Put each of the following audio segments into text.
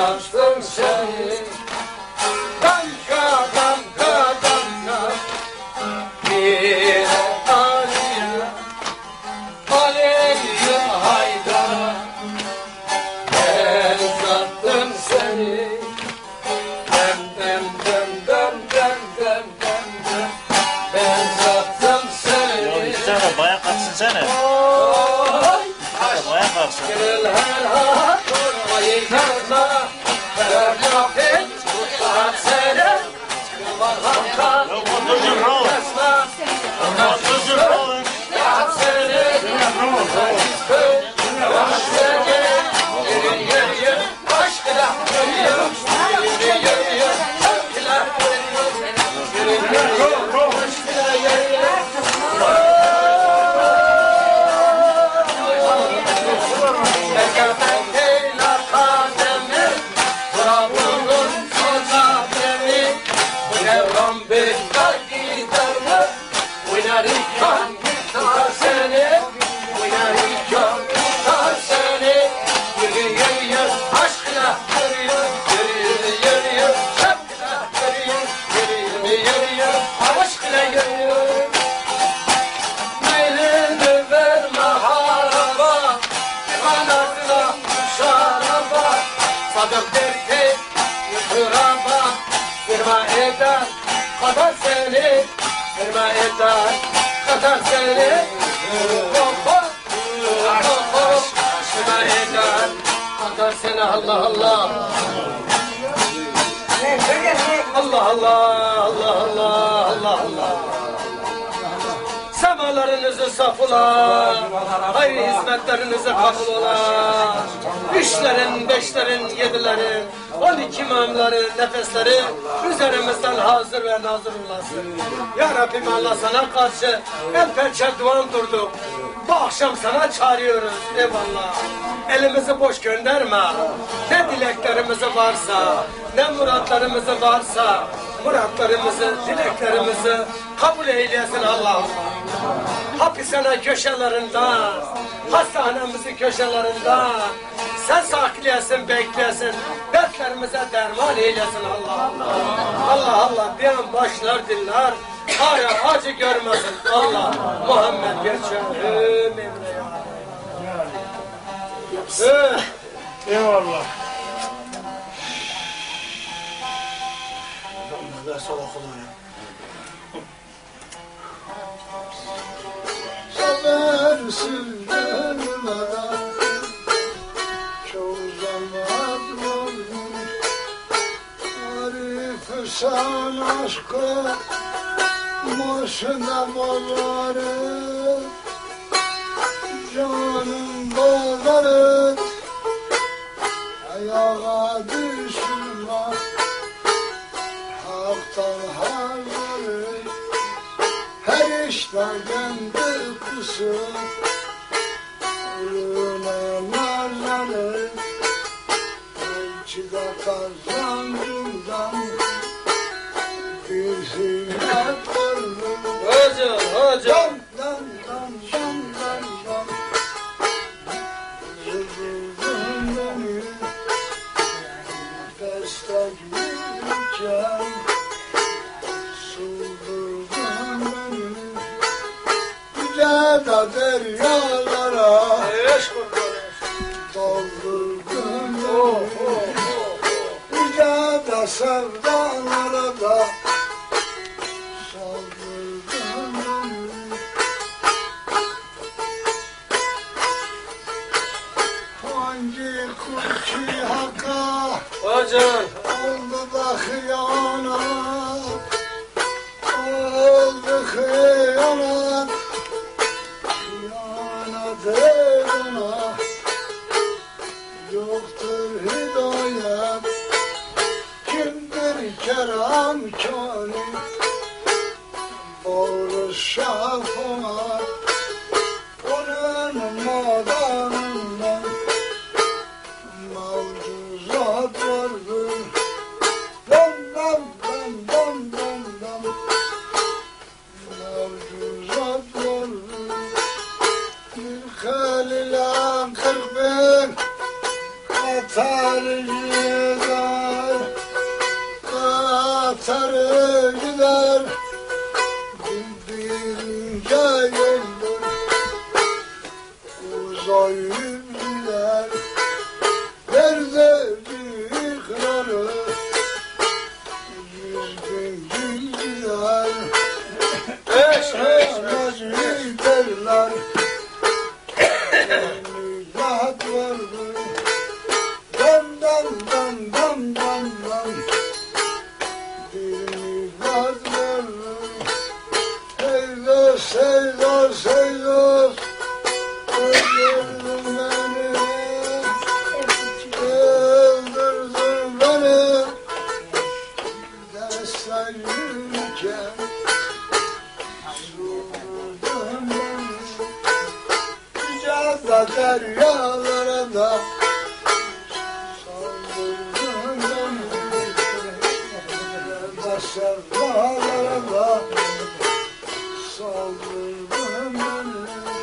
uzattım seni. Damga damga damga bir Ali'ye, Ali'ye Haydar'a ben uzattım seni. Dem dem dem dem dem dem dem dem ben uzattım seni. Bir tane bayan kalksın sene. Bayan kalksın. Kadar seni, firma eder, kadar seni, firma eder, kadar seni, Allah Allah. Allah Allah, Allah Allah, Allah Allah. Semalarınızı saf ola, hayır hizmetlerinizi kabul ola. Üçlerin, beşlerin, yedilerin, 12 imamların nefesleri üzerimizden hazır ve nazır olasın. Ya Rabbim Allah sana karşı el pençe duan durduk. Bu akşam sana çağırıyoruz eyvallah. Elimizi boş gönderme. Ne dileklerimiz varsa, ne muratlarımız varsa, muratlarımızı, dileklerimizi kabul eylesin Allah'ım. Hapishane köşelerinde, hastanemizin köşelerinde sen sakleyesin, bekleyesin, dertlerimize derman eylesin Allah Allah. Allah Allah diyen başlar dinler, acı görmesin Allah. Muhammed geçer. Eyvallah. Seversin ölmeden çok zaman oldu. Arif sen aşkı başına bağlarım. Canım bağlarım. Ayağa düşürme. Haktan hazırım. Her işten kendi kusur. Ölüme nazarım. Ölçüde kazancımdan bir hizmet gördüm. Hocam. Üzüldüm beni destekleyeceğim. Suldurdun beni yüce de deryalara. Doldurdun beni yüce de sevdalara da. Saldırdın beni. Hangi kul ki hakka Hocam. oldu da hıyanet, oldu hıyanet, hıyanet eyvana, yoktur hidayet, kimdir kerem kâni, bağlı şafaat, onun madanından mevcuzat vardır. Dam dam dam dam dam dam mevcuzat vardır. Bir halile 40 bin atar gider, katarı gider, bildiğince yoldur, uzayıp gider, derde yıkları, 100.000 gün gider, giderler, milat vardır, dam dam dam dam dam dam, bir milat vardır, Seydos, Seydos, Seydos, öldürdün beni, öldürdün beni, dersler yürürken, sordun beni, Ricada deryalara da, saldırdın beni, dersler dağlara da, saldırdın beni,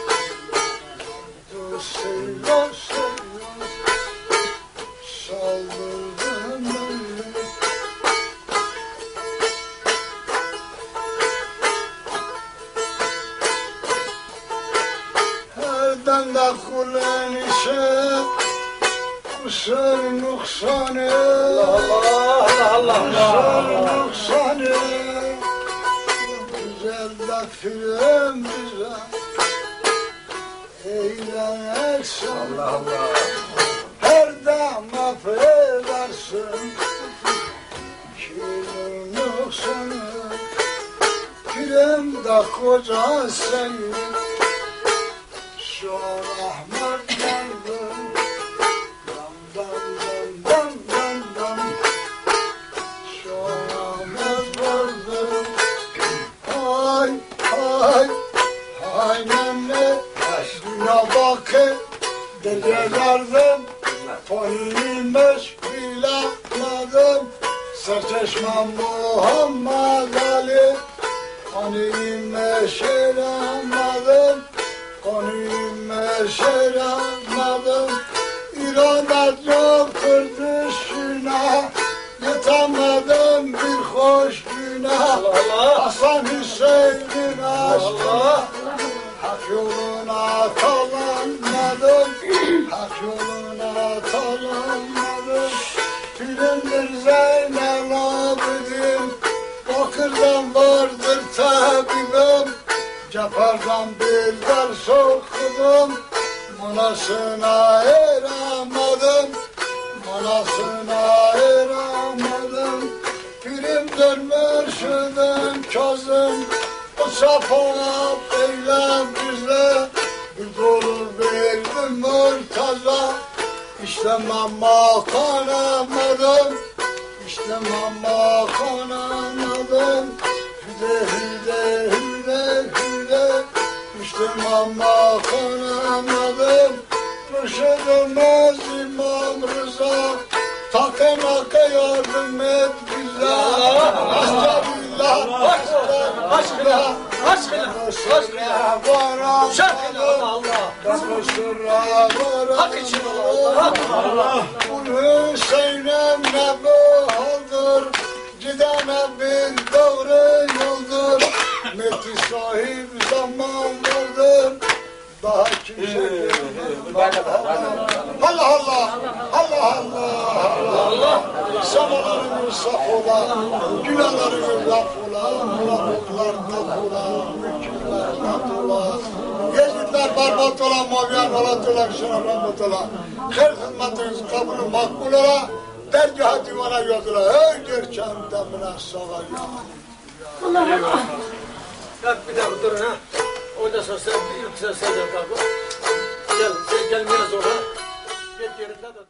Seydos, Seydos, saldırdın beni. Herden de kulun işi, kusur nuksanı, kusur nuksanı, güzel de film bize, eğlenirsin, her dama affedersin, kimin nuksanı, film de koca senin, şu rahmet vardır, dam dam dam dam dam dam, şu rahmet vardır, hay hay hay nene, dünya bakı, dedelerden, faniymiş bilamadım, serçeşmem Muhammed Ali, faniymiş elamadım, Kanime şeramadım, İradet yoktur düşüne, yetemedim bir hoş güne, Hasan Hüseyin'in aşkına, hak yoluna talanmadım, hak yoluna talanmadım, Filmdir Zeynel Abidin, Bakır'dan vardır tabibim, Cafer'den bir ders okudum, manasına eramadım, manasına eramadım. Pirimdir mürşidim Kazım, o şafaat eylem bize, bir dolu verdim Murtaza, işte mamma kanamadım, işte mamma kanamadım, hüde hüde hüde hüde, işte mamma kanamadım, Mürşidimiz İmam Rıza, takınaka yardım et bize, Estağfirullah, estağfirullah, Mısır'a varamadım, ben Mısır'a varamadım, Hüseyin'im ne bu haldır, gidene bir doğru yoldur, Mehdi sahip zaman vardır, daha kimse Allah Allah, Allah Allah, samalarımız saf ola, günahlarımız laf ola, mutluluklar tat ola, mülküller tat ola, gezitler barbat ola, mavyan ola, tülakşına rahmet ola, her hizmetiniz kabulü makbul ola, dergâh divana yolula, ey gerçen demine sağa ya. Allah Allah. Bak bir dakika durun ha. Ondan sonra sen bir yüksel sen kalkın. Gel, sen gelmeye sonra. Git yerinde de.